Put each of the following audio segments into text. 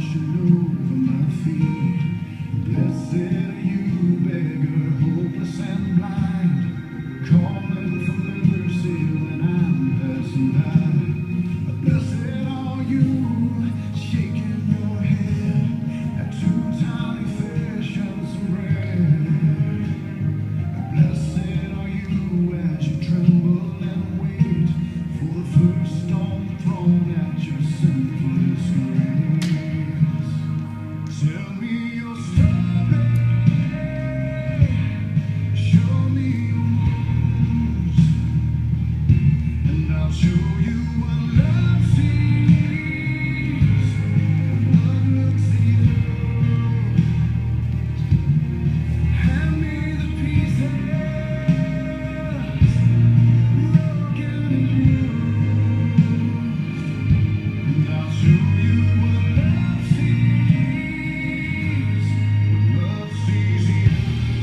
washing over my feet. Blessed are you, beggar, hopeless and blind, calling for mercy when I'm passing by. Blessed are you, shaking your head at 2 tiny fish and some bread. Blessed are you as you tremble and wait for the first stone thrown at your sinfulness grace. Tell me your story, show me your moves, and I'll show you what love sees, what looks enough. Hand me the pieces broken and bruised, and I'll show you what love sees, what love sees in you.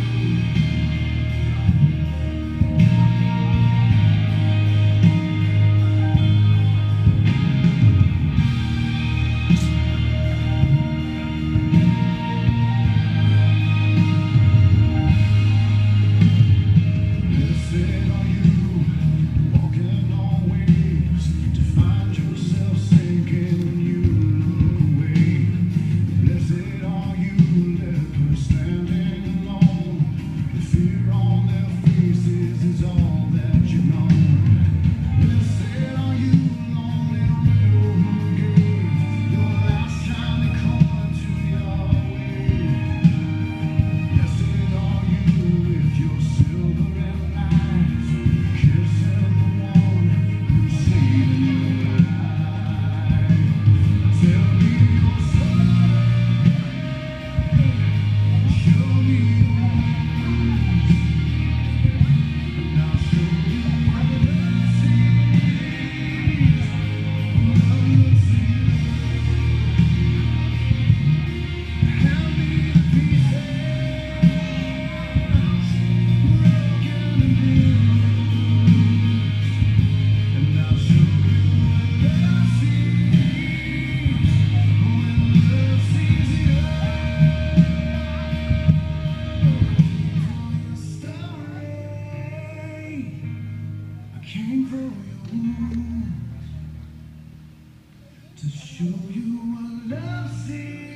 Blessed are you, walking on waves, to find yourself sinking when you look away. Blessed are you, lepers standing alone, the fear on their faces is all that you know. Blessed are you, lonely widow who gave your last tiny coin to Yahweh. Blessed are you with your silver and lies, kissing the one who's saving your life. Tell me your story, show me your wounds, and I'll show you what love sees, what looks enough. Hand me the pieces broken and bruised, and I'll show you what love sees, when love sees it all. Story, I came for your wounds, to show you what love sees.